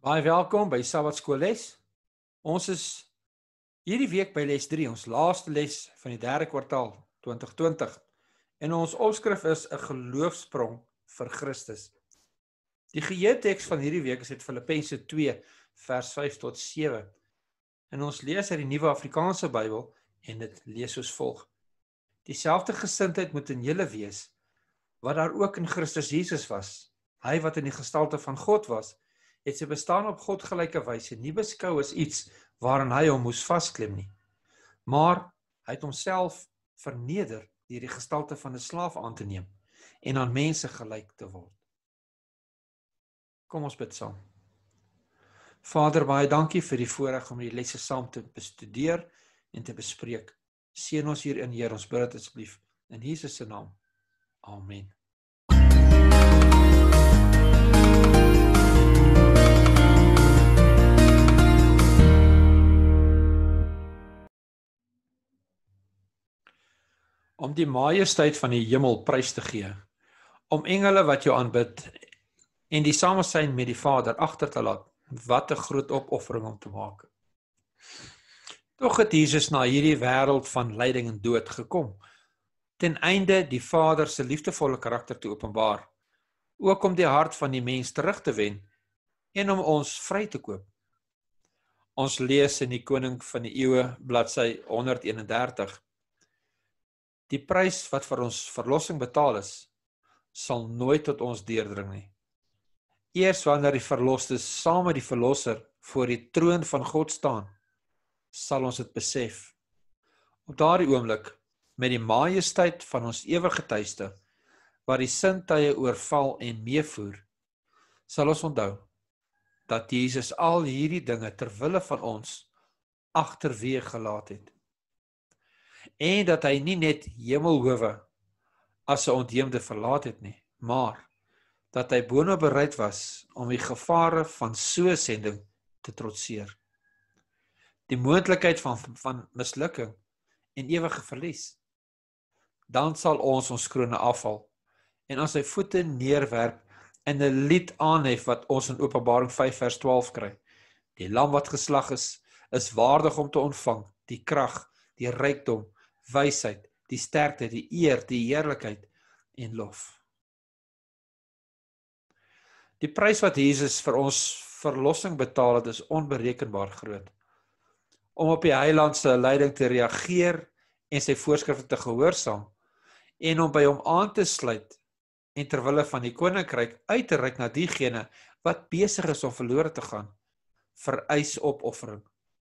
Baie welkom by Sabbat Skool Les. Ons is hierdie week by les 3, ons laaste les van die derde kwartaal 2020. En ons opskrif is 'n geloofsprong vir Christus. Die geheelteks van hierdie week is uit Filippense 2 vers 5 tot 7. En ons lees uit die Nuwe Afrikaanse Bybel en dit lees soos volg: Dieselfde gesindheid moet in julle wees wat daar ook in Christus Jesus was. Hy wat in die gestalte van God was, het sy bestaan op God gelyke wyse nie beskou as iets waaraan hy hom moes vasklem nie. Maar hy het homself verneder deur die gestalte van 'n slaaf aan te neem en aan mense gelyk te word. Kom ons bid saam. Vader, baie dankie vir die voorreg om die lesse saam te bestudeer en te bespreek. Seën ons hierin, Heer, ons bid dit asseblief in Jesus se naam. Amen. Om die majesteit van die hemel prys te gee, om engele wat jou aanbid en die samesyn met die Vader agter te laat, wat 'n groot opoffering om te maak. Tog het Jesus na hierdie wêreld van lyding en dood gekom, ten einde die Vader se liefdevolle karakter te openbaar, ook om die hart van die mens terug te wen en om ons vry te koop. Ons lees in die Koning van die Eeue, bladsy 131. Die prys wat vir ons verlossing betaal is, sal nooit tot ons deurdring nie. Eers wanneer die verlostes saam met die Verlosser voor die troon van God staan, sal ons dit besef. Op daardie oomblik, met die majesteit van ons ewige tuiste, waar die sintuie oorval en meevoer, sal ons onthou dat Jesus al hierdie dinge ter wille van ons agterweë gelaat het. En dat hy nie net hemelhowe as 'n ontheemde verlaat het nie, maar dat hy boonop bereid was om die gevare van so 'n sending te trotseer. Die moontlikheid van mislukking en ewige verlies. Dan sal ons krone afval en aan sy voete neerwerp en 'n lied aanhef wat ons in Openbaring 5 vers 12 kry. Die lam wat geslag is waardig om te ontvang die krag, die rykdom, wysheid, die sterkte, die eer, die heerlikheid en lof. Die prys wat Jesus vir ons verlossing betaal het, is onberekenbaar groot. Om op die Heiland se leiding te reageer en sy voorskrifte te gehoorsaam en om by hom aan te sluit en ter wille van die koninkryk uit te reik na diegene wat besig is om verlore te gaan, vereis opoffering.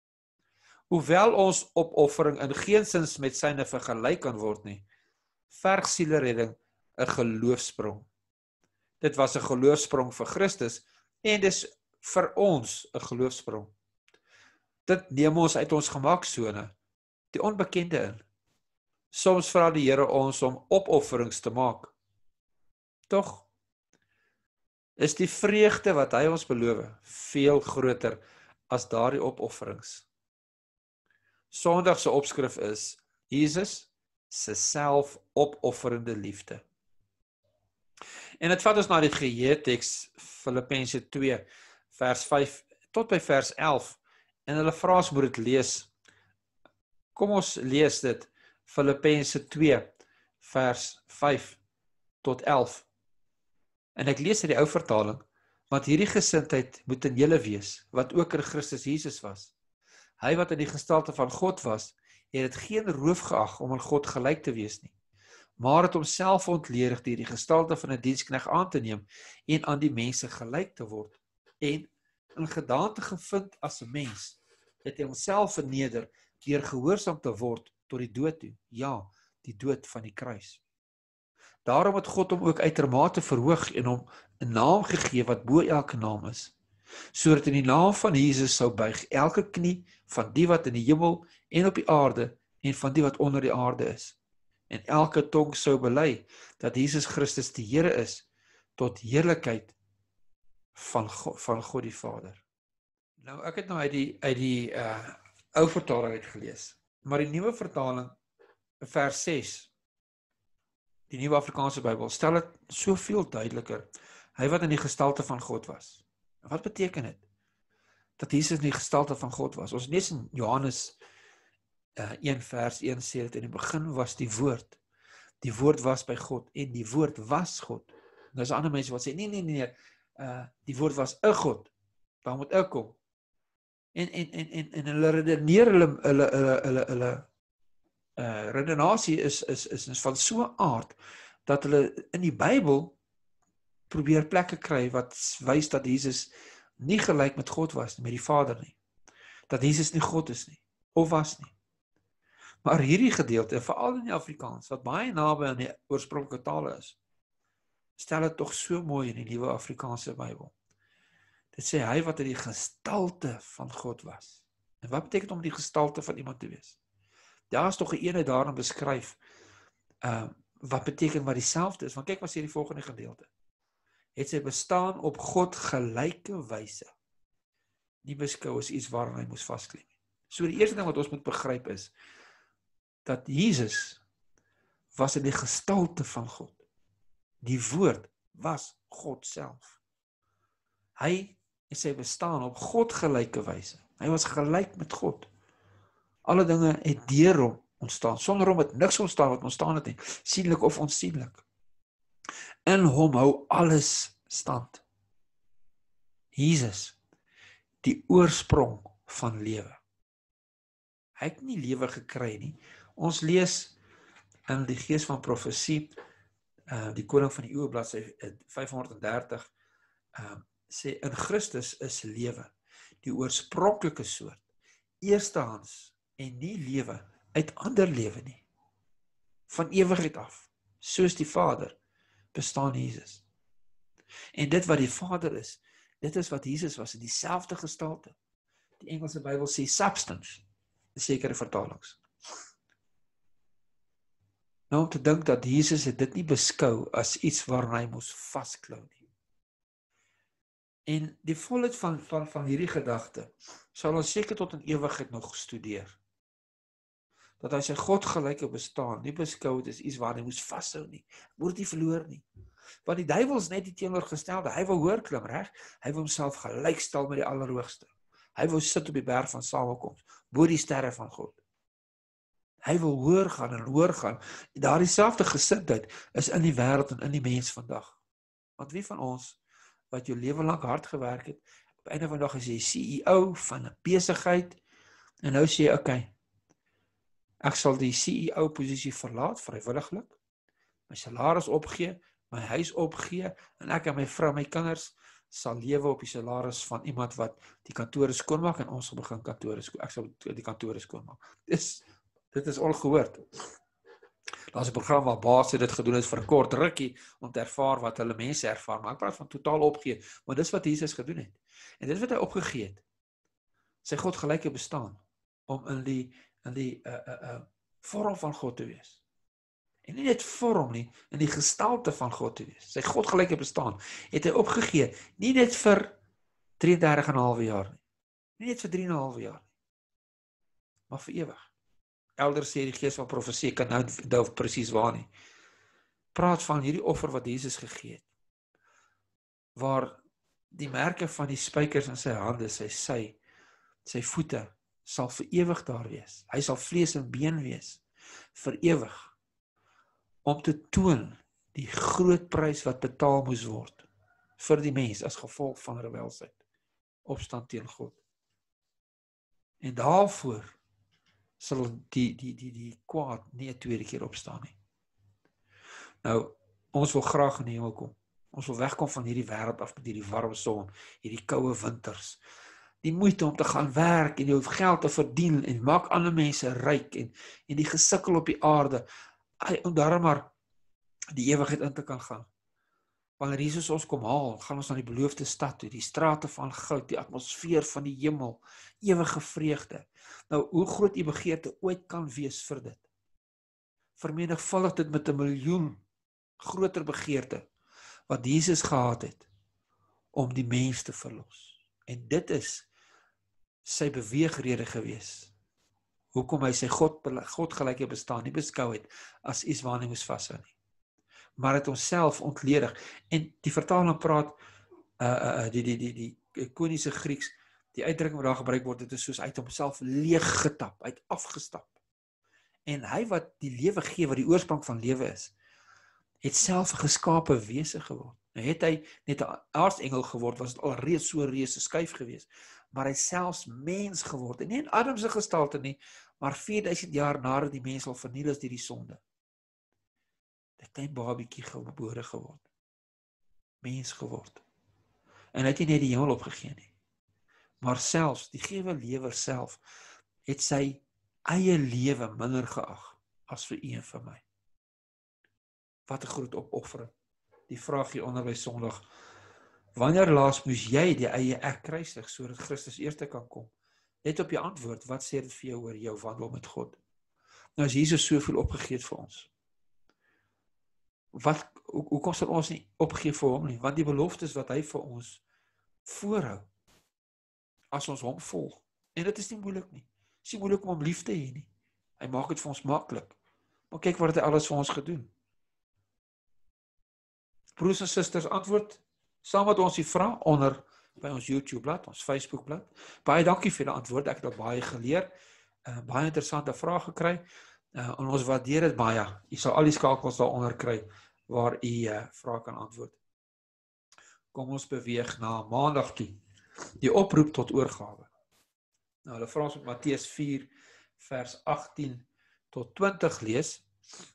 Hoewel ons opoffering in geensins met syne vergelyk kan word nie, verg sieleredding 'n geloofsprong. Dit was 'n geloofsprong vir Christus en dis vir ons 'n geloofsprong. Dit neem ons uit ons gemaksone, die onbekende in. Soms vra die Here ons om opofferings te maak. Tog is die vreugde wat hy ons beloof veel groter as daardie opofferings. Sondag se opskrif is Jesus se selfopofferende liefde. En dit vat ons na die geheelteks Filippense 2 vers 5 tot by vers 11 en hulle vra ons moet dit lees. Kom ons lees dit, Filippense 2 vers 5 tot 11. En ek lees uit die ou vertaling, want hierdie gesindheid moet in julle wees, wat ook in Christus Jesus was. Hy wat in die gestalte van God was, het dit geen roof geag om aan God gelyk te wees nie, maar het homself ontledig deur die gestalte van 'n diensknegt aan te neem en aan die mense gelyk te word. En in gedaante gevind as 'n mens, het hy homself verneder deur gehoorsaam te word tot die dood toe, ja, die dood van die kruis. Daarom het God hom ook uitermate verhoog en hom 'n naam gegee wat bo elke naam is, sodat in die naam van Jesus sou buig elke knie van die wat in die hemel en op die aarde en van die wat onder die aarde is, en elke tong sou bely dat Jesus Christus die Here is, tot heerlikheid van God die Vader. Nou, ek het nou uit die ou vertaling uitgelees, maar die nuwe vertaling, vers 6, die Nuwe Afrikaanse Bybel, stel dit soveel duideliker. Hy wat in die gestalte van God was. Wat beteken dit? dat Jesus in die gestalte van God was. Ons lees in Johannes 1 vers 1 sê dit, in die begin was die woord. Die woord was by God en die woord was God. Nou is ander mense wat sê, nee, die woord was 'n God. Waar moet ek kom? En hulle redeneer hulle redenasie is van so 'n aard dat hulle in die Bybel probeer plekke kry wat wys dat Jesus nie gelyk met God was nie, met die Vader nie. Dat Jesus nie God is nie of was nie. Maar hierdie gedeelte, veral in die Afrikaans, wat baie naby aan die oorspronklike tale is, stel dit tog so mooi in die Nuwe Afrikaanse Bybel. Dit sê hy wat in die gestalte van God was. En wat beteken om die gestalte van iemand te wees? Daar is tog 'n eenheid daarin beskryf, wat beteken wat dieselfde is, want kyk wat sê die volgende gedeelte. Het sy bestaan op God gelyke wyse, nie beskou as iets waaraan hy moes vasklim. So die eerste ding wat ons moet begryp is, dat Jesus was in die gestalte van God. Die woord was God self. Hy en sy bestaan op God gelyke wyse. Hy was gelyk met God. Alle dinge het deur hom ontstaan. Sonder hom het niks ontstaan wat ontstaan het nie, sienlik of onsienlik. In hom hou alles stand. Jesus, die oorsprong van lewe. Hy het nie lewe gekry nie. Ons lees in die Gees van Profesie, die Koning van die Eeue bladsy 530, sê in Christus is lewe, die oorspronklike soort, eerstehands en nie lewe uit ander lewe nie. Van ewigheid af, soos die Vader, bestaan Jesus. En dit wat die Vader is, dit is wat Jesus was, in dieselfde gestalte. Die Engelse Bybel sê substance, in sekere vertalings. Nou om te dink dat Jesus het dit nie beskou as iets waarna hy moes vasklou nie. En die volheid van hierdie gedagte sal ons seker tot in ewigheid nog studeer. Dat hy sy godgelyke bestaan nie beskou het as iets waar hy moes vashou nie. Moet dit nie verloor nie. Want die duiwel is net die teenoorgestelde. Hy wil hoër klim, reg? Hy wil homself gelykstel met die Allerhoogste. Hy wil sit op die berg van samekoms, bo die sterre van God. Hy wil hoër gaan en hoër gaan. En daardie selfde gesindheid is in die wêreld en in die mens vandag. Want wie van ons wat jou lewe lank hard gewerk het, op einde van die dag is jy CEO van 'n besigheid en nou sê jy, okay, ek sal die CEO posisie verlaat vrywilliglik, my salaris opgee, my huis opgee en ek en my vrou, my kinders sal lewe op die salaris van iemand wat die kantore skoonmaak en ons sal begin kantore skoonmaak. Ek sal die kantore skoonmaak. Dit is ongehoord. Daar's 'n program waar baas dit gedoen het vir 'n kort rukkie om te ervaar wat hulle mense ervaar, maar ek praat van totaal opgee, maar dis wat Jesus gedoen het. En dit wat hy opgegee het, sy God gelyke bestaan, om in die vorm van God te wees. En nie net vorm nie, in die gestalte van God te wees. Sy God gelyke bestaan, het hy opgegee, nie net vir 33,5 jaar nie, nie net vir 3,5 jaar nie, maar vir ewig. Elders sê die Gees van Profesie, kan nou presies waar nie, praat van hierdie offer wat Jesus gegee het, waar die merke van die spykers in sy hande, sy voete, sal vir ewig daar wees. Hy sal vlees en been wees, vir ewig, om te toon die groot prys wat betaal moes word, vir die mens, as gevolg van rebelsheid, opstand teen God. En daarvoor sal die kwaad nie 'n tweede keer opstaan nie. Nou, ons wil graag in die hemel kom. Ons wil wegkom van hierdie wêreld af met hierdie warm son, hierdie koue winters. Die moeite om te gaan werk en jou geld te verdien en maak ander mense ryk en die gesukkel op die aarde, om daarom maar die ewigheid in te kan gaan. Wanneer Jesus ons kom haal, gaan ons na die beloofde stad toe, die strate van goud, die atmosfeer van die hemel, ewige vreugde. Nou, hoe groot die begeerte ooit kan wees vir dit? Vermenigvuldig dit met 1 miljoen groter begeerte, wat Jesus gehad het, om die mens te verlos. En dit is sy beweegrede gewees. Hoekom hy sy godgelyke bestaan nie beskou het, as iets waarna hy moes vashou nie. Maar het homself ontledig. En die vertaling praat, die koniese Grieks, Die uitdrukking wat daar gebruik word, dit is soos uit homself leeg getap, uit afgestap. En hy wat die lewe gee, wat die oorsprong van lewe is, het self 'n geskape wese geword. Nou het hy net 'n aartsengel geword, was dit al reeds so reuse skyf gewees, maar hy selfs mens geword, en nie in Adam se gestalte nie, maar 4000 jaar nadat die mens al verniel is deur die sonde. 'n Klein babietjie gebore geword, mens geword. En hy het nie net die hemel opgegee nie, maar selfs die gewe lewer self het sy eie lewe minder geag as vir u en vir my. Wat 'n groot opoffering. Die vraag hier onder by Sondag: wanneer laas moes jy die eie ek kruisig sodat Christus eerste kan kom? Net op jou antwoord, wat sê dit vir jou oor jou wandel met God? Nou as Jesus soveel opgegee het vir ons, hoe sal ons nie opgee vir hom nie? Want die beloftes wat hy vir ons voorhou, as ons hom volg, en dit is nie moeilik nie. Het is nie moeilik om hom lief te hê nie. Hy maak dit vir ons maklik. Maar kyk wat hy alles vir ons gedoen. Broers en susters, antwoord saam met ons die vraag onder by ons YouTube blad, ons Facebook blad. Baie dankie vir die antwoord, ek het al baie geleer, baie interessante vrae gekry, en ons waardeer dit baie. U sal al die skakels daaronder kry waar u vrae kan antwoord. Kom ons beweeg na maandag toe, die oproep tot oorgawe. Nou, hulle vra ons met Matteus 4 vers 18 tot 20 lees.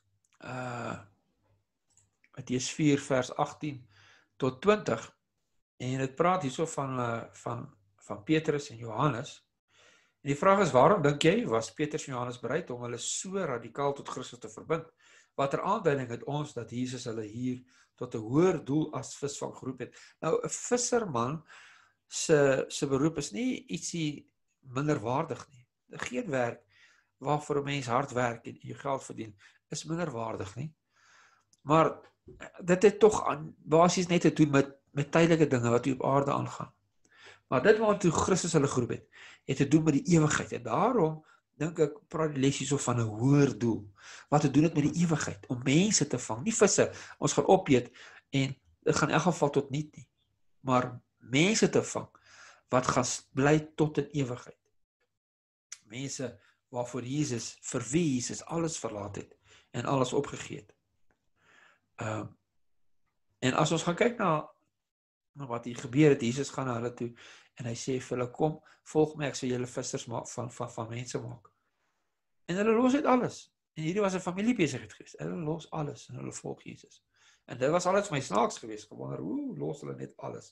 Matteus 4 vers 18 tot 20, en dit praat hierso van Petrus en Johannes. En die vraag is, waarom dink jy, was Petrus en Johannes bereid om hulle so radikaal tot Christus te verbind? Watter aanduiding het ons dat Jesus hulle hier tot 'n hoër doel as visvang geroep het? Nou, 'n visserman se beroep is nie ietsie minderwaardig nie. Geen werk waarvoor 'n mens hard werk en jy geld verdien, is minderwaardig nie. Maar dit het tog basies net te doen met tydelike dinge wat op aarde aangaan. Maar dit waartoe Christus hulle geroep het te doen met die ewigheid. En daarom dink ek, praat die les hierso van 'n hoër doel. Wat te doen het met die ewigheid, om mense te vang, nie visse. Ons gaan opeet en dit gaan in elk geval tot niet nie. Maar mense te vang wat gaan bly tot in ewigheid. Mense waarvoor Jesus, vir wie Jesus alles verlaat het en alles opgegee het. En as ons gaan kyk na wat hier gebeur het, Jesus gaan na hulle toe en hy sê vir hulle, kom, volg my, ek sal julle vissers maak van mense maak. En hulle los het alles. En hierdie was 'n familiebesigheid geweest. Hulle los alles en hulle volg Jesus. En dit was alles vir my snaaks geweest, gewonder, hoe los hulle net alles?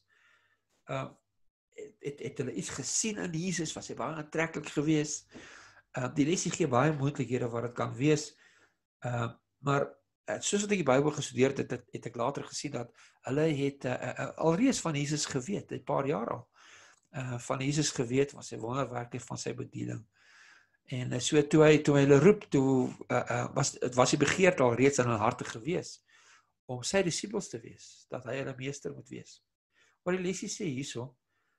Het hulle iets gesien in Jesus, was hy baie aantreklik geweest? Die lesie gee baie moontlikhede wat dit kan wees. Maar soos wat ek die Bybel gestudeer het, het ek later gesien dat hulle het alreeds van Jesus geweet, 'n paar jaar al. Van Jesus geweet, van sy wonderwerke, van sy bediening. En so toe hy hulle roep, was die begeerte al reeds in hulle harte gewees, om sy disippels te wees, dat hy hulle meester moet wees. Wat die lesie sê hierso,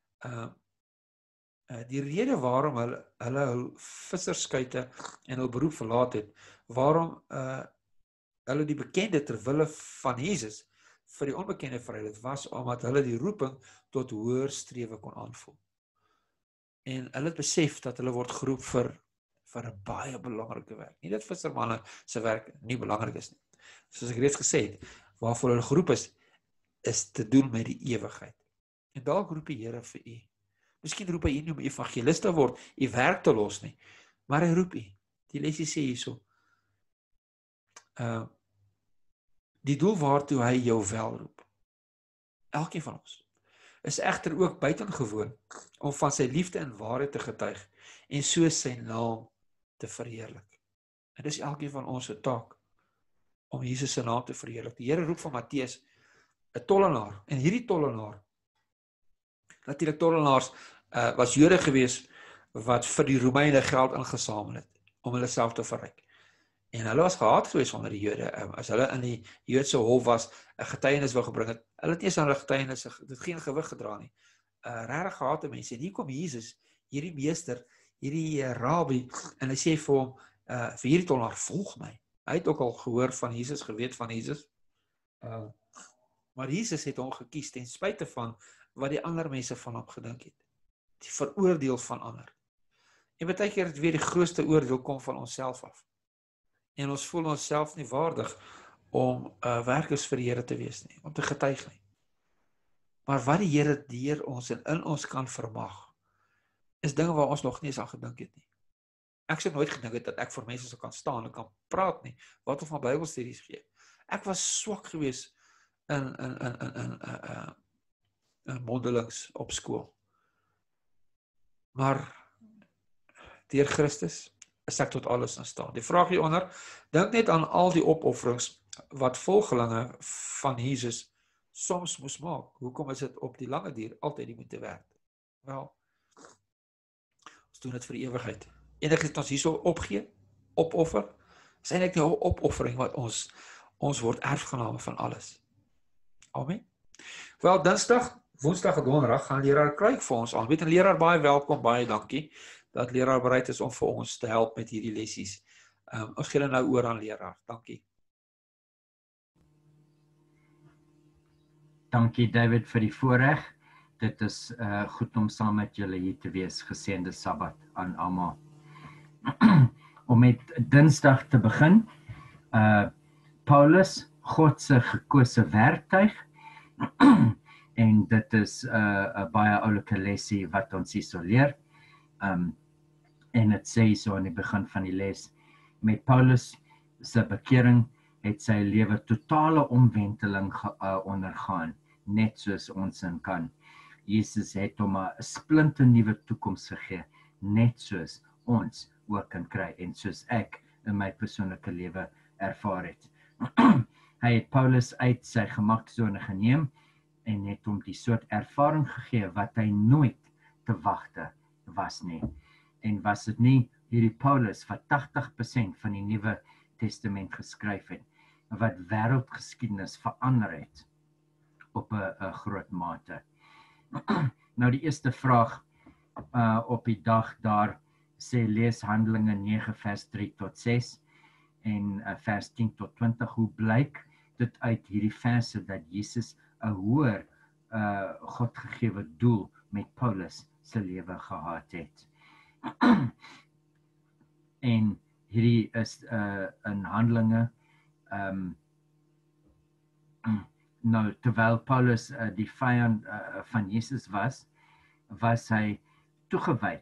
die rede waarom hulle hul visserskuite en hul beroep verlaat het, waarom hulle die bekende ter wille van Jesus vir die onbekende verruil het, was omdat hulle die roeping tot hoër strewe kon aanvoel. En hulle het besef dat hulle word geroep vir 'n baie belangrike werk. Nie dat vissermanne se werk nie belangrik is nie. Soos ek reeds gesê het, waarvoor hulle geroep is te doen met die ewigheid. En dalk roep die Here vir u. Miskien roep hy nie om evangelis te word, u werk te los nie, maar hy roep u. Die lesie sê hierso, die doel waartoe hy jou wel roep. Elkeen van ons is egter ook buitengewoon om van sy liefde en waarheid te getuig en so sy naam te verheerlik. En dis elkeen van ons se taak om Jesus se naam te verheerlik. Die Here roep van Matteus 'n tollenaar, en hierdie tollenaar, natuurlik tollenaars was Jode gewees wat vir die Romeine geld ingesamel het om hulle self te verryk. En hulle was gehaat gewees onder die Jode. As hulle in die Joodse hof was, 'n getuienis wou gebring het, hulle het nie eens aan hulle getuienis dit geen gewig gedra nie. Regtig gehate mense. En hier kom Jesus, hierdie meester, hierdie rabbi, en hy sê vir hom, vir hierdie tollenaar, volg my. Hy het ook al gehoor van Jesus, geweet van Jesus. Maar Jesus het hom gekies ten spyte van wat die ander mense van hom gedink het. die veroordeel van ander. En baie keer het weer die grootste oordeel kom van onsself af. En ons voel onsself nie waardig om werkers vir die Here te wees nie, om te getuig nie. Maar wat die Here deur ons en in ons kan vermag, is dinge waar ons nog nie eens aan gedink het nie. Ek sou nooit gedink het dat ek voor mense sou kan staan en kan praat nie, wat of van Bybelstudies gee. Ek was swak geweest in mondelings op skool. Maar deur Christus is ek tot alles in staat. Die vraag hieronder, dink net aan al die opofferings wat volgelinge van Jesus soms moes maak. Hoekom is dit op die lange duur altyd die moeite werd? Wel, ons doen dit vir die ewigheid. Enigiets wat ons hierso opgee, opoffer, is eintlik nie 'n opoffering wat ons word erfgename van alles. Amen. Wel, Dinsdag, Woensdag en Donderdag gaan leraar Kruik vir ons aan. Weet 'n leraar baie welkom, baie dankie dat leraar bereid is om vir ons te help met hierdie lessies. Ons gee nou oor aan leraar. Dankie. Dankie David vir die voorreg. Dit is goed om saam met julle hier te wees. Geseënde Sabbat aan almal. Om met Dinsdag te begin. Paulus, God se gekose werktuig. En dit is 'n baie oulike lesie wat ons hierso leer. En dit sê so aan die begin van die les, met Paulus se bekering het sy lewe totale omwenteling ondergaan, net soos ons in kan. Jesus het hom 'n splinte nuwe toekoms gegee, net soos ons ook kan kry en soos ek in my persoonlike lewe ervaar het. Hy het Paulus uit sy gemaksone geneem en het hom die soort ervaring gegee wat hy nooit te wagte was nie. En was dit nie hierdie Paulus wat 80% van die Nuwe Testament geskryf het, wat wêreldgeskiedenis verander het op 'n groot mate. Nou die eerste vraag op die dag daar sê lees Handelinge 9 vers 3 tot 6 en vers 10 tot 20. Hoe blyk dit uit hierdie verse dat Jesus 'n hoër Godgegewe doel met Paulus se lewe gehad het? En hierdie is in Handelinge nou terwyl Paulus die vyand van Jesus was hy toegewyd.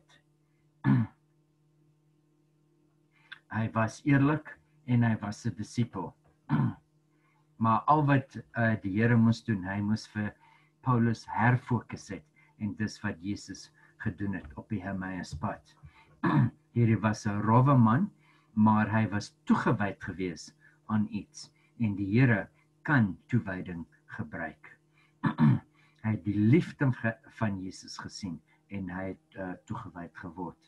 Hy was eerlik en hy was 'n disipel. Maar al wat die Here moes doen, hy moes vir Paulus herfokus het en dis wat Jesus gedoen het op die Emmauspad. Hierdie was 'n rowwe man, maar hy was toegewyd gewees aan iets en die Here kan toewyding gebruik. Hy het die liefde van Jesus gesien en hy het toegewyd geword.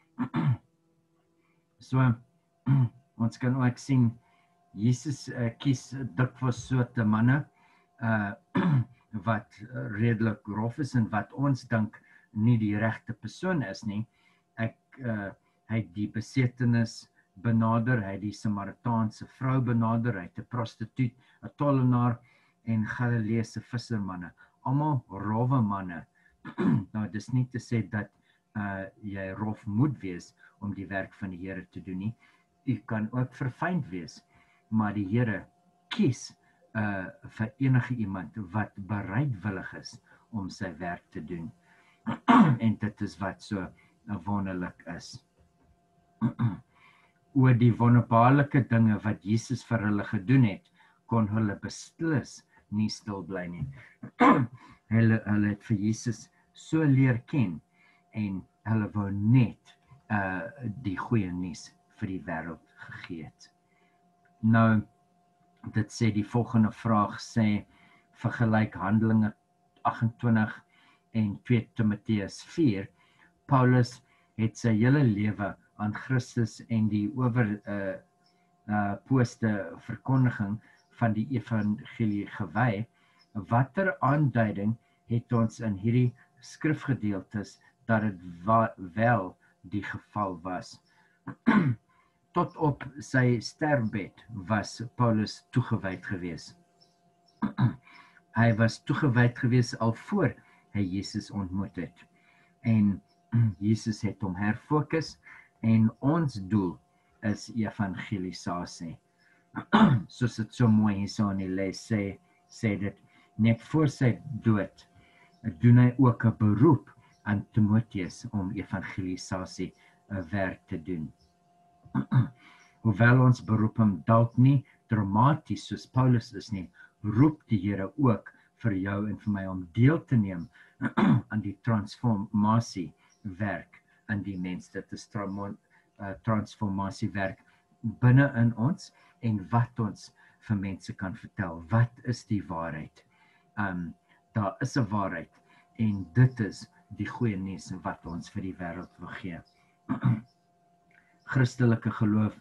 So, ons kan ook sien, Jesus kies dikwels soorte manne wat redelik rof is en wat ons dink nie die regte persoon is nie. Hy het die besetenis benader, hy het die Samaritaanse vrou benader, hy het 'n prostituut, 'n tollenaar en Galileese vissermanne. Almal rowwe manne. Nou, dis nie te sê dat jy rof moet wees om die werk van die Here te doen nie. U kan ook verfynd wees, maar die Here kies vir enige iemand wat bereidwillig is om sy werk te doen. En dit is wat so wonderlik is. Oor die wonderbaarlike dinge wat Jesus vir hulle gedoen het, kon hulle beslis nie stil bly nie. Hulle het vir Jesus so leer ken en hulle wou net die goeie nuus vir die wêreld gegee het. Nou, dit sê die volgende vraag sê, vergelyk Handelinge 28 en 2 Timoteus 4. Paulus het sy hele lewe aan Christus en die oorposte verkondiging van die evangelie gewy. Watter aanduiding het ons in hierdie skrifgedeeltes dat dit wel die geval was? Tot op sy sterfbed was Paulus toegewyd gewees. Hy was toegewyd gewees al voor hy Jesus ontmoet het. En Jesus het hom herfokus en ons doel is evangelisasie. Soos dit so mooi hierso in die les sê dit net voor sy dood doen hy ook 'n beroep aan Timoteus om evangelisasie werk te doen. Hoewel ons beroep hom dalk nie dramaties soos Paulus is nie, roep die Here ook vir jou en vir my om deel te neem aan die transformasiewerk in die mens. Dit is transformasiewerk binne in ons en wat ons vir mense kan vertel. Wat is die waarheid? Daar is 'n waarheid en dit is die goeie nuus wat ons vir die wêreld wil gee. Christelike geloof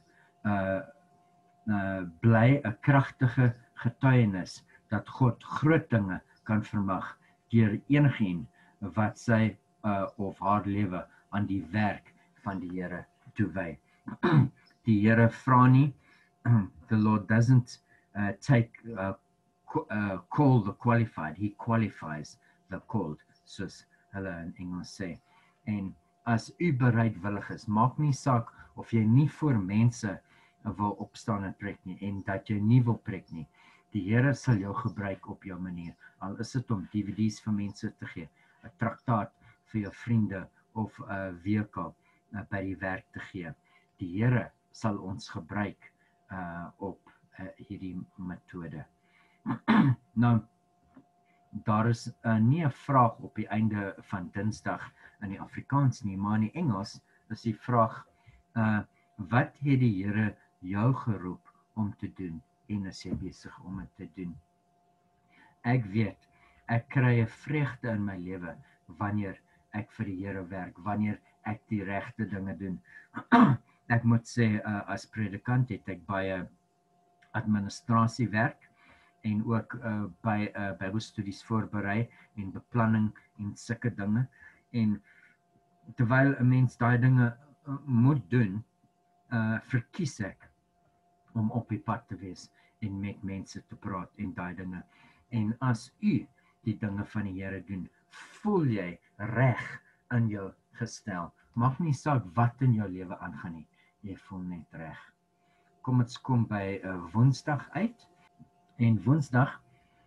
bly 'n kragtige getuienis dat God groot dinge kan vermag deur enigeen wat sy of haar lewe aan die werk van die Here toewy. Die Here vra nie, the Lord doesn't call the qualified, he qualifies the called, soos hulle in Engels sê. En as u bereidwillig is, maak nie saak of jy nie voor mense wil opstaan en preek nie, en dat jy nie wil preek nie. Die Here sal jou gebruik op jou manier, al is dit om DVD's vir mense te gee, 'n traktaat vir jou vriende, of 'n wekel by die werk te gee. Die Here sal ons gebruik op hierdie metode. Nou, daar is nie 'n vraag op die einde van Dinsdag in die Afrikaans nie, maar in die Engels is die vraag, wat het die Here jou geroep om te doen, en is jy besig om dit te doen? Ek weet, ek kry 'n vreugde in my lewe wanneer ek vir die Here werk, wanneer ek die regte dinge doen. Ek moet sê, as predikant het ek baie administrasie werk en ook by Bybelstudies voorberei en beplanning en sulke dinge. En terwyl 'n mens daai dinge moet doen, verkies ek om op die pad te wees en met mense te praat en daai dinge. En as u die dinge van die Here doen, voel jy reg in jou gestel. Mag nie saak wat in jou lewe aangaan nie, jy voel net reg. Kom ons kom by Woensdag uit. En Woensdag,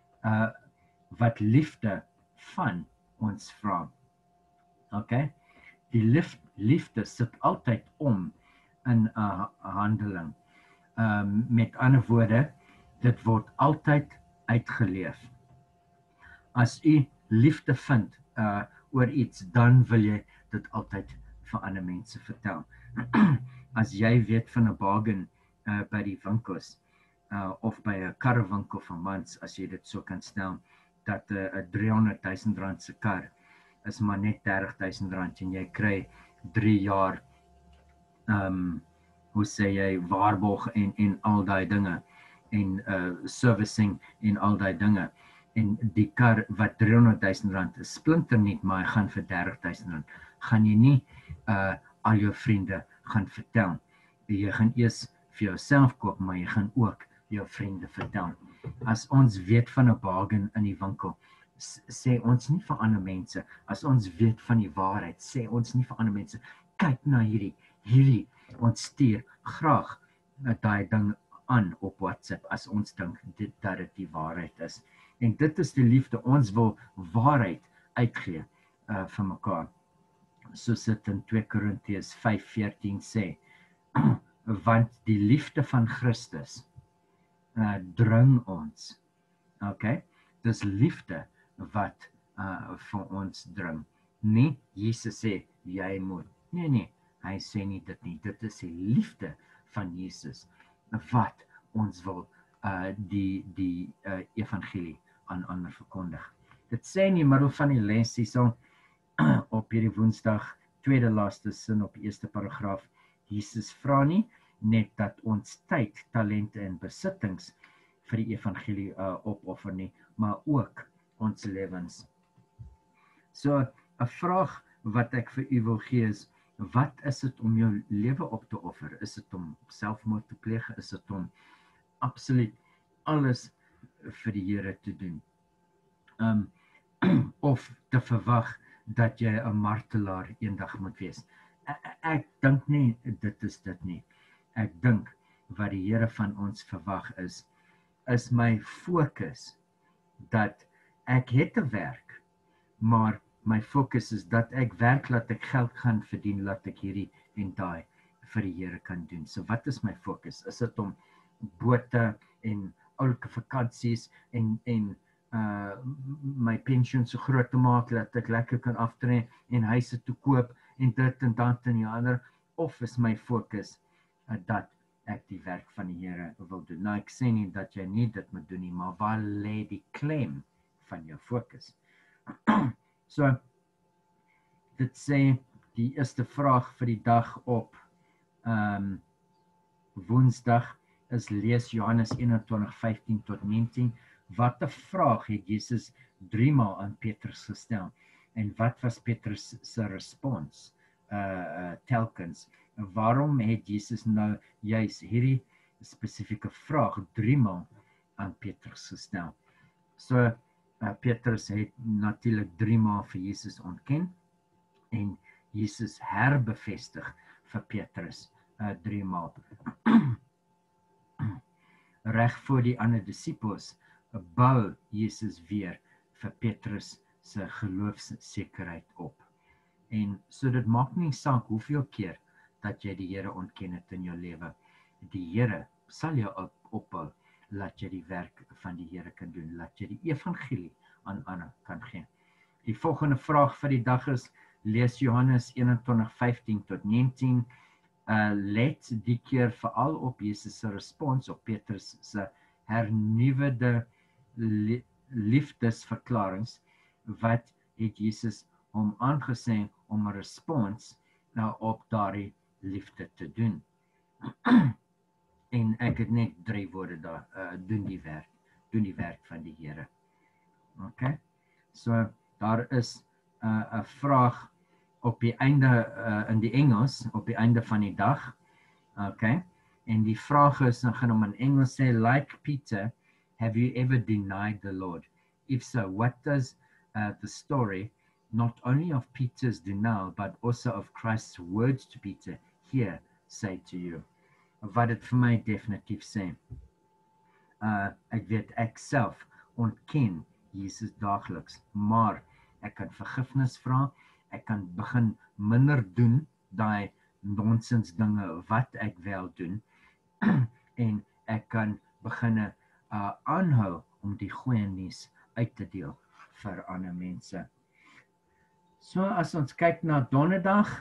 wat liefde van ons vra. Okay? Die liefde sit altyd om in 'n handeling. Met ander woorde, dit word altyd uitgeleef. As u liefde vind oor iets, dan wil jy dit altyd vir ander mense vertel. As jy weet van 'n bargain by die winkels, of by 'n karrewinkel van Mans, as jy dit so kan stel, dat 'n R300,000 se kar is maar net R30,000 en jy kry 3 jaar hoe sê jy, waarborg en al daai dinge, en servicing en al daai dinge, en die kar wat R300,000 is, splinternuut, maar hy gaan vir R30,000, gaan jy nie al jou vriende gaan vertel. Jy gaan eers vir jouself koop, maar jy gaan ook jou vriende vertel. As ons weet van 'n bargain in die winkel, sê ons nie vir ander mense. As ons weet van die waarheid, sê ons nie vir ander mense, kyk na hierdie, ons stuur graag daai ding aan op WhatsApp as ons dink dat dit die waarheid is. En dit is die liefde, ons wil waarheid uitgee vir mekaar. Soos dit in 2 Korintiërs 5:14 sê, want die liefde van Christus dring ons. Okay? Dis liefde wat vir ons dring. Nie Jesus sê, jy moet. Nee, hy sê nie dit nie. Dit is die liefde van Jesus wat ons wil die evangelie aan ander verkondig. Dit sê in die middel van die les hierso op hierdie Woensdag, tweede laaste sin op die eerste paragraaf, Jesus vra nie net dat ons tyd, talente en besittings vir die evangelie opoffer nie, maar ook ons lewens. So, 'n vraag wat ek vir u wil gee is, wat is dit om jou lewe op te offer? Is dit om selfmoord te pleeg? Is dit om absoluut alles vir die Here te doen? Of te verwag dat jy 'n martelaar eendag moet wees. Ek dink nie dit is dit nie. Ek dink wat die Here van ons verwag is my fokus dat ek het 'n werk, maar my fokus is dat ek werk, laat ek geld gaan verdien, laat ek hierdie en daai vir die Here kan doen. So wat is my fokus? Is dit om bote en oulike vakansies en my pensioen so groot te maak dat ek lekker kan aftree en huise toe koop en dit en dat en die ander, of is my fokus dat ek die werk van die Here wil doen? Nou ek sê nie dat jy nie dit moet doen nie, maar waar lê die klem van jou fokus? So dit sê die eerste vraag vir die dag op Woensdag is lees Johannes 21:15 tot 19. Wat 'n vraag het Jesus 3 maal aan Petrus gestel? En wat was Petrus se respons? Telkens. Waarom het Jesus nou juis hierdie spesifieke vraag 3 maal aan Petrus gestel? So Petrus het natuurlik 3 maal vir Jesus ontken en Jesus herbevestig vir Petrus 3 maal. Reg voor die ander disippels bou Jesus weer vir Petrus se geloofssekerheid op. En so dit maak nie saak hoeveel keer dat jy die Here ontken het in jou lewe. Die Here sal jou opbou, laat jy die werk van die Here kan doen, laat jy die evangelie aan ander kan gee. Die volgende vraag vir die dag is, lees Johannes 21:15 tot 19. Let die keer veral op Jesus se respons op Petrus se hernuwede liefdesverklarings. Wat het Jesus hom aangesê om 'n respons op daardie liefde te doen? En ek het net 3 woorde daar, doen die werk van die Here. Okay? So daar is 'n vraag op die einde in die Engels, op die einde van die dag. Okay? En die vraag is, dan gaan hom in Engels sê, like Peter, have you ever denied the Lord? If so, what does the story, not only of Peter's denial, but also of Christ's words to Peter here say to you? Wat dit vir my definitief sê. Ek weet ek self ontken Jesus daagliks, maar ek kan vergifnis vra, ek kan begin minder doen daai nonsens dinge wat ek wel doen en ek kan begin aanhou om die goeie nuus uit te deel vir ander mense. So as ons kyk na donderdag,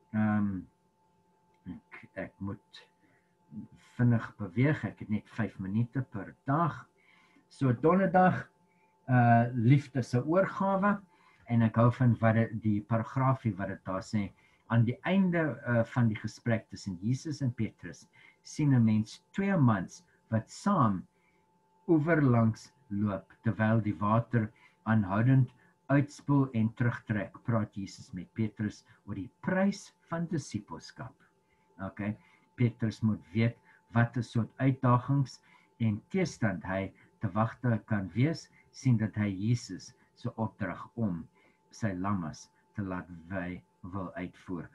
ek moet vinnig beweeg, ek het net 5 minute per dag. So donderdag, liefde se oorgawe, en ek hou van wat die paragraafie wat dit daar sê, aan die einde van die gesprek tussen Jesus en Petrus, sien 'n mens 2 mans wat saam oeverlangs loop, terwyl die water aanhoudend uitspoel en terugtrek, praat Jesus met Petrus oor die prys van disippelskap. Okay, Petrus moet weet wat 'n soort uitdagings en teestand hy te wagte kan wees, sien dat hy Jesus se opdrag om sy lammas te laat wil uitvoer.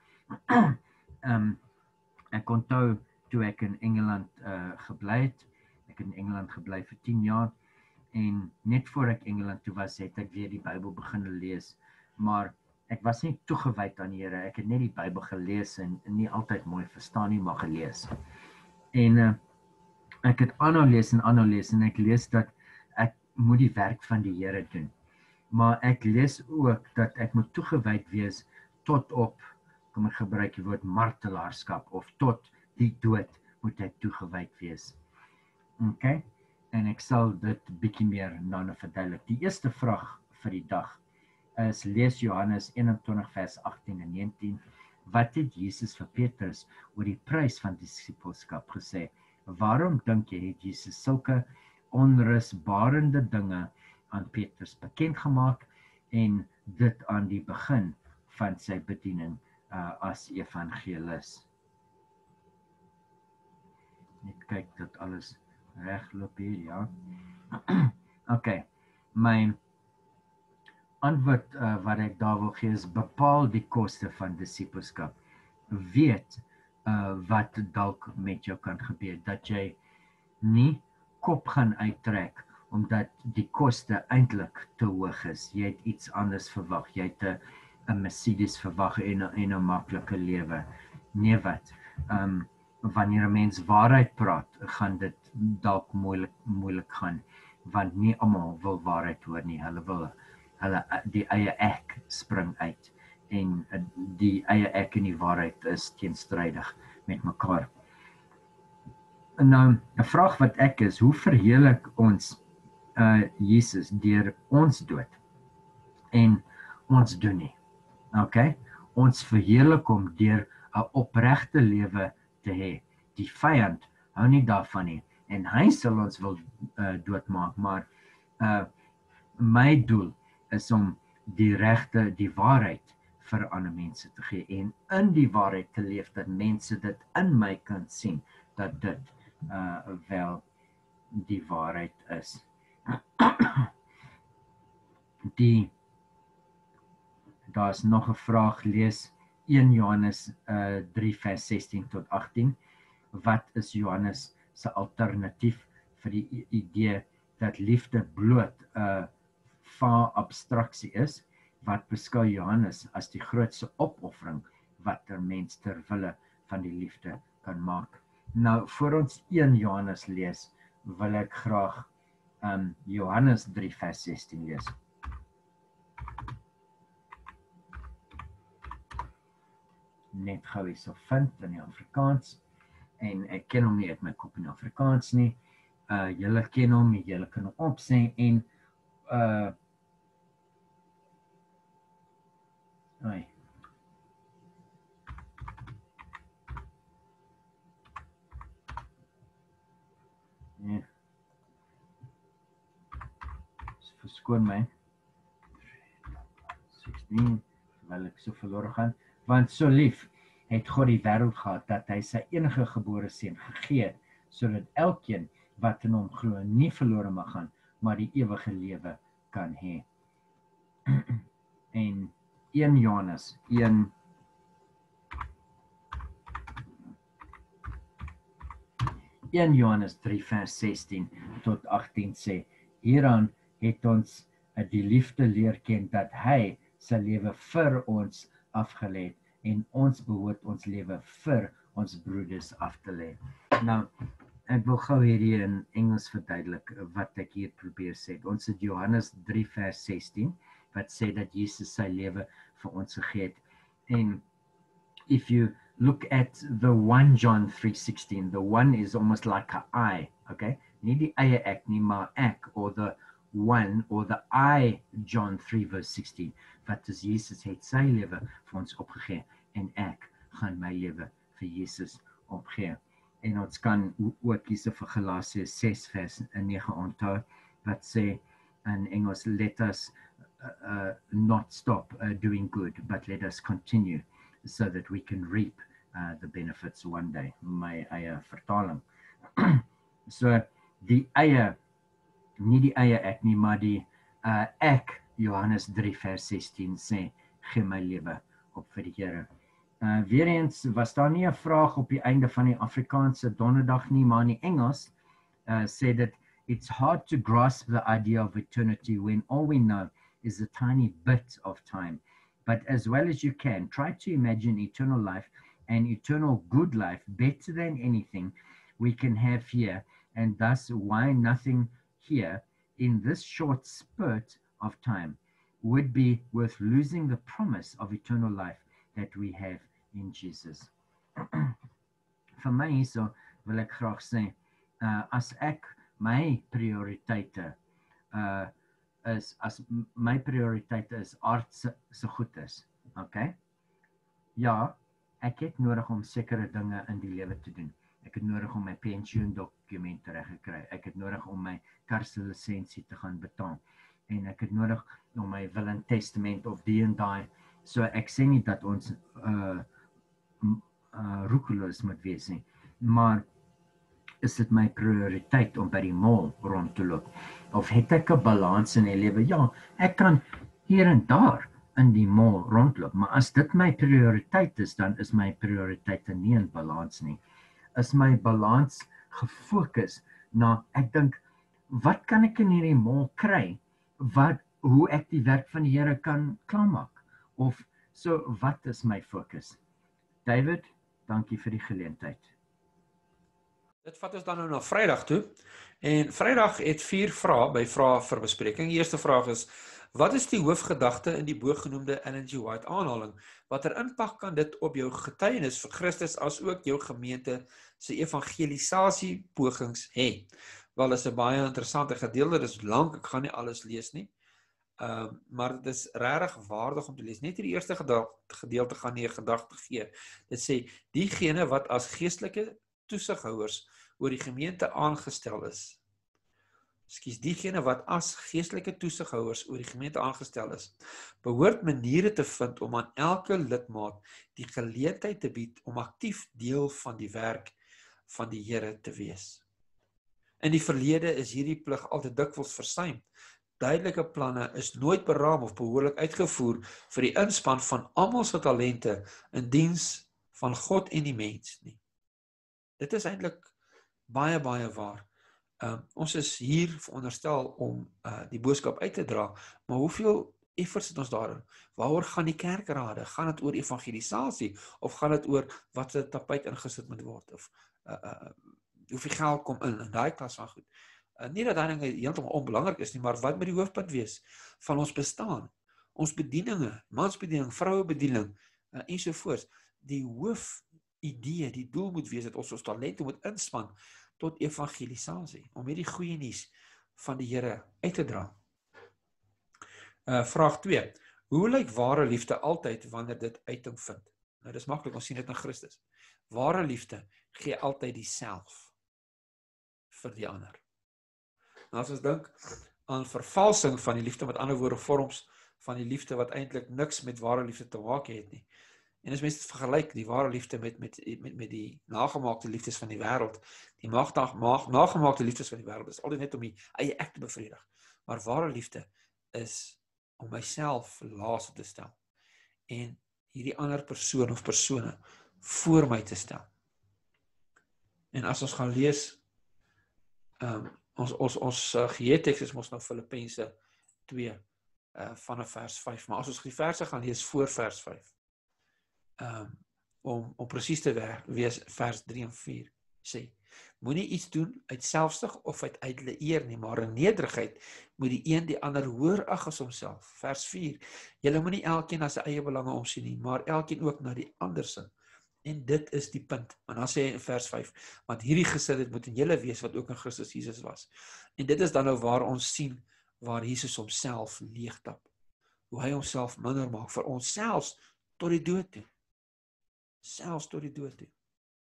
Ek onthou toe ek in Engeland gebly het. Ek het in Engeland gebly vir 10 jaar en net voor ek Engeland toe was, het ek weer die Bybel begin lees, maar ek was nie toegewyd aan die Here. Ek het net die Bybel gelees en nie altyd mooi verstaan nie, maar gelees. En ek het aanhou lees en ek lees dat ek moet die werk van die Here doen. Maar ek lees ook dat ek moet toegewyd wees tot op, kom ek gebruik die woord martelaarskap, of tot die dood moet ek toegewyd wees. Okay? En ek sal dit bietjie meer nou verduidelik. Die eerste vraag vir die dag is, lees Johannes 21 vers 18 en 19. Wat het Jesus vir Petrus oor die prys van disippelskap gesê? Waarom dink jy het Jesus sulke onrusbarende dinge aan Petrus bekend gemaak en dit aan die begin van sy bediening as evangelis? Net kyk dat alles reg loop hier, ja. Okay, my antwoord wat ek daar wil gee is bepaal die koste van disippelskap. Weet wat dalk met jou kan gebeur, dat jy nie kop gaan uittrek omdat die koste eintlik te hoog is. Jy het iets anders verwag. Jy het 'n Mercedes verwag en 'n maklike lewe. Nee wat. Wanneer 'n mens waarheid praat, gaan dit dalk moeilik gaan, want nie almal wil waarheid hoor nie. Hulle wil die eie ek spring uit en die eie ek en die waarheid is teenstrydig met mekaar. Nou, 'n vraag wat ek is, hoe verheerlik ons Jesus deur ons dood? En ons doen nie. Okay? Ons verheerlik hom deur 'n opregte lewe te hê. Die vyand hou nie daarvan nie en hy sal ons wil doodmaak, maar my doel is om die waarheid vir ander mense te gee en in die waarheid te leef, dat mense dit in my kan sien, dat dit wel die waarheid is. Daar's nog 'n vraag, lees 1 Johannes 3 vers 16 tot 18. Wat is Johannes se alternatief vir die idee dat liefde bloot 'n abstraksie is? Wat beskou Johannes as die grootste opoffering wat 'n mens ter wille van die liefde kan maak? Nou, voor ons 1 Johannes lees, wil ek graag Johannes 3 vers 16 lees. Net gou hierso vind in die Afrikaans, en ek ken hom nie uit my kop in Afrikaans nie. Julle ken hom, julle kan hom opsê en nee. Verskoon my. 16, terwyl ek so verloren gaan. Want so lief het God die wêreld gehad, dat hy sy enige gebore seun gegee het, sodat elkeen wat in hom glo nie verlore mag gaan, maar die ewige lewe kan hê. En 1 Johannes 1 Johannes 3 vers 16 tot 18 sê, hieraan het ons die liefde leer ken, dat hy sy lewe vir ons afgelê het, en ons behoort ons lewe vir ons broeders af te lê. Nou, ek wil gou hierdie in Engels verduidelik wat ek hier probeer sê. Ons het Johannes 3 vers 16, wat sê dat Jesus sy lewe vir ons gegee het. En if you look at the 1 John 3:16, the 1 is almost like an I, okay? Nie die eie ek nie, maar ek, or the 1, or the I, John 3 verse 16, wat is Jesus het sy lewe vir ons opgegee, en ek gaan my lewe vir Jesus opgee. En ons kan ook kies vir Galasiërs 6 vers 9 onthou, wat sê in Engels, let us not stop doing good, but let us continue, so that we can reap the benefits one day. My eie vertaling. So, die eie, nie die eie ek nie, maar die ek, Johannes 3 vers 16 sê, gee my lewe op vir die Here. Weer eens, was daar nie 'n vraag op die einde van die Afrikaanse donderdag nie, maar in die Engels sê dat it's hard to grasp the idea of eternity when all we know is a tiny bit of time. But as well as you can, try to imagine eternal life and eternal good life better than anything we can have here, and thus why nothing here in this short spurt of time would be worth losing the promise of eternal life that we have in Jesus. Vir my hierso wil ek graag sê, as ek my prioriteite is aardse goed is, okay? Ja, ek het nodig om sekere dinge in die lewe te doen. Ek het nodig om my pensioendokument reg te kry. Ek het nodig om my karlisensie te gaan betaal. En ek het nodig om my wil en testament of die en daai. So ek sê nie dat ons roekeloos moet wees nie, maar is dit my prioriteit om by die mall rond te loop? Of het ek 'n balans in die lewe? Ja, ek kan hier en daar in die mall rondloop, maar as dit my prioriteit is, dan is my prioriteite nie in balans nie. Is my balans gefokus na, ek dink, wat kan ek in hierdie mall kry, hoe ek die werk van die Here kan klaarmaak, of so, wat is my fokus? David, dankie vir die geleentheid. Dit vat ons dan nou na Vrydag toe. En Vrydag het 4 vrae by vrae vir bespreking. Die eerste vraag is: wat is die hoofgedagte in die bogenoemde Ellen G. White aanhaling? Watter impak kan dit op jou getuienis vir Christus as ook jou gemeente se evangelisasie pogings hê? Wel, is 'n baie interessante gedeelte. Dit is lank, ek gaan nie alles lees nie. Maar dit is regtig waardig om te lees. Net hierdie eerste gedeelte gaan nie 'n gedagte gee. Dit sê: diegene wat as geestelike toesighouers oor die gemeente aangestel is. Diegene wat as geestelike toesighouers oor die gemeente aangestel is, behoort maniere te vind om aan elke lidmaat die geleentheid te bied om aktief deel van die werk van die Here te wees. In die verlede is hierdie plig altyd dikwels versuim. Duidelike planne is nooit beraam of behoorlik uitgevoer vir die inspann van almal se talente in diens van God en die mens nie. Dit is eintlik baie waar. Ons is hier veronderstel om die boodskap uit te dra, maar hoeveel effort het ons daarin? Waaroor gaan die kerkrade? Gaan dit oor evangelisasie of gaan dit oor wat se tapijt ingesit moet word of hoeveel geld kom in daai klas van goed? Nie dat daai dinge heeltemal onbelangrik is nie, maar wat moet die hoofpunt wees van ons bestaan? Ons bedieninge, mansbediening, vrouebediening ensovoorts. Die hoofidee, die doel moet wees dat ons talente moet inspann tot evangelisasie, om hierdie goeie nuus van die Here uit te dra. Vraag 2. Hoe lyk ware liefde altyd wanneer dit uiting vind? Nou, dis maklik, ons sien dit in Christus. Ware liefde gee altyd dieself vir die ander. Nou, as ons dink aan vervalsing van die liefde, met ander woorde vorms van die liefde wat eintlik niks met ware liefde te maak het nie. En as mense vergelyk die ware liefde met die nagemaakte liefdes van die wêreld, die nagemaakte liefdes van die wêreld is altyd net om die eie ek te bevredig. Maar ware liefde is om myself laaste te stel en hierdie ander persoon of persone voor my te stel. En as ons gaan lees, ons geheeteks is ons nou Filippense 2 vanaf vers 5, maar as ons die verse gaan lees voor vers 5, om presies te wees, vers 3 en 4 sê, moenie iets doen uit selfsug of uit ydelle eer nie, maar in nederigheid moet die een die ander hoër ag as homself. Vers 4, julle moenie elkeen na sy eie belange omsien nie, maar elkeen ook na die ander se. En dit is die punt. En dan sê hy in vers 5, want hierdie gesindheid moet in julle wees wat ook in Christus Jesus was. En dit is dan nou waar ons sien waar Jesus homself leegtap. Hoe hy homself minder maak vir ons, selfs tot die dood toe. Selfs tot die dood toe.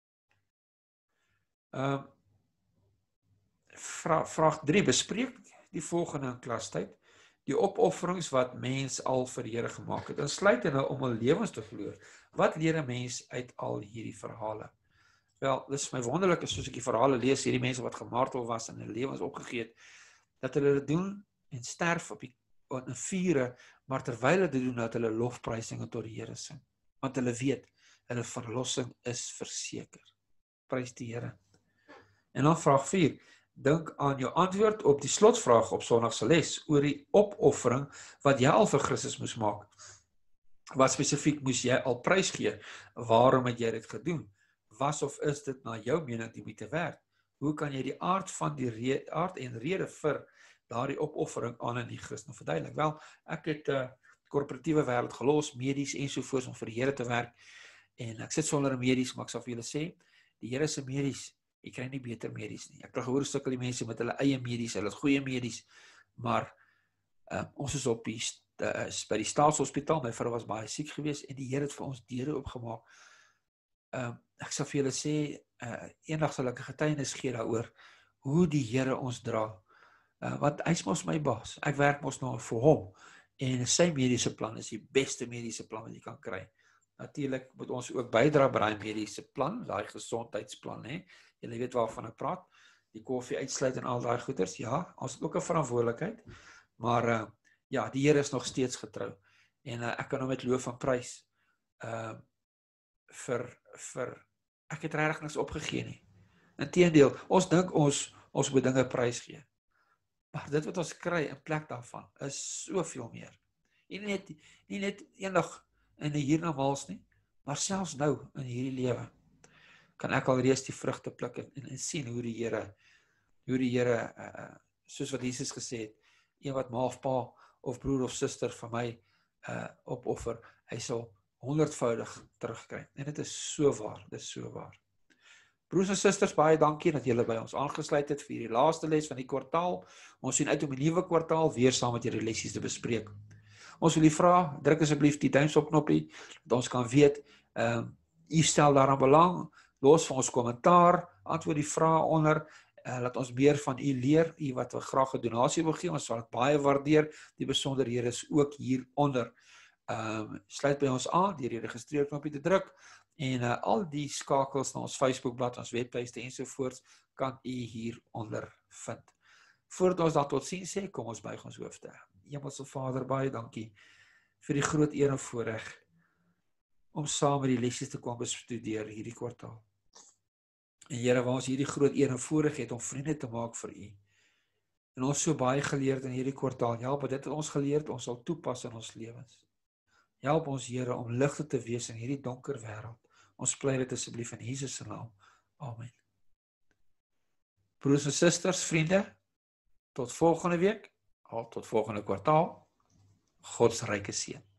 Vraag 3, bespreek die volgende in klastyd. Die opofferings wat mens al vir die Here gemaak het, insluitende om hul lewens te verloor. Wat leer 'n mens uit al hierdie verhale? Wel, dit is my wonderlik, soos ek die verhale lees, hierdie mense wat gemartel was en hulle lewens opgegee het, dat hulle dit doen en sterf op 'n vure, maar terwyl hulle dit doen, dat hulle lofprysinge tot die Here sing. Want hulle weet, hulle verlossing is verseker. Prys die Here. En dan vraag 4, dink aan jou antwoord op die slotvraag op Sondag se les oor die opoffering wat jy al vir Christus moes maak. Wat spesifiek moes jy al prys gee? Waarom het jy dit gedoen? Was of is dit na jou mening die moeite werd? Hoe kan jy die aard en rede vir daardie opoffering aan in die Christen verduidelik? Wel, ek het korporatiewe wêreld gelos, medies ensovoorts om vir die Here te werk. En ek sit sonder 'n medies, maar ek sal vir julle sê, die Here se medies, jy kry nie beter medies nie. Ek het gehoor sukkel die mense met hulle eie medies, hulle het goeie medies, maar ons is op by die staatshospitaal, my vrou was baie siek geweest en die Here het vir ons deure oopgemaak. Ek sal vir julle sê, eendag sal ek 'n getuienis gee daaroor hoe die Here ons dra. Want hy is mos my baas. Ek werk mos nou vir hom en sy mediese plan is die beste mediese plan wat jy kan kry. Natuurlik moet ons ook bydra by daai mediese plan, daai gesondheidsplan, hè. Julle weet waarvan ek praat. Die koffie uitsluit en al daai goeders. Ja, ons het ook 'n verantwoordelikheid, maar ja, die Here is nog steeds getrou. En ek kan hom met loof en prys ek het regtig niks opgegee nie. Inteendeel, ons dink ons moet dinge prys gee. Maar dit wat ons kry in plek daarvan is soveel meer. Nie net eendag in die hiernamaals nie, maar selfs nou in hierdie lewe kan ek alreeds die vrugte pluk en sien hoe die Here soos wat Jesus gesê het, een wat ma of pa of broer of suster van my opoffer, hy sal 100voudig terugkry. En dit is so waar, dit is so waar. Broers en susters, baie dankie dat julle by ons aangesluit het vir die laaste les van die kwartaal. Ons sien uit om die nuwe kwartaal weer saam met julle lessies te bespreek. Ons wil u vra, druk asseblief die duimsop knoppie, dat ons kan weet, u stel daaraan belang, los vir ons kommentaar, antwoord die vrae onder, laat ons meer van u leer, u wat graag 'n donasie wil gee, ons sal dit baie waardeer, die besonderhede is ook hieronder. Sluit by ons aan, deur die registreer knoppie te druk, en al die skakels na ons Facebookblad, ons webtuiste ensovoorts, kan u hieronder vind. Voordat ons dan tot sien sê, kom ons buig ons hoofde. Hemelse Vader, baie dankie vir die groot eer en voorreg om saam met die lessies te kom bestudeer hierdie kwartaal. En Here, waar ons hierdie groot eer en voorreg het om vriende te maak vir u. En ons so baie geleerd in hierdie kwartaal. Help dit wat ons geleerd, ons sal toepas in ons lewens. Help ons Here om ligte te wees in hierdie donker wêreld. Ons pleit dit asseblief in Jesus se naam. Amen. Broers en susters, vriende, tot volgende week, tot volgende kwartaal. God se ryke seën.